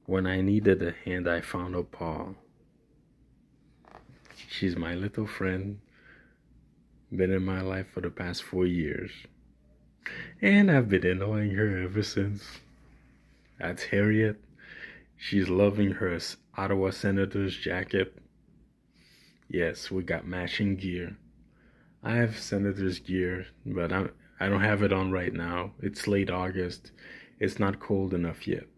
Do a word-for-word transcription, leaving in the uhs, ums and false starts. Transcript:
When I needed a hand, I found a paw. She's my little friend, been in my life for the past four years. And I've been annoying her ever since. That's Harriet. She's loving her Ottawa Senators jacket. Yes, we got matching gear. I have Senators gear, but I'm, I don't have it on right now. It's late August. It's not cold enough yet.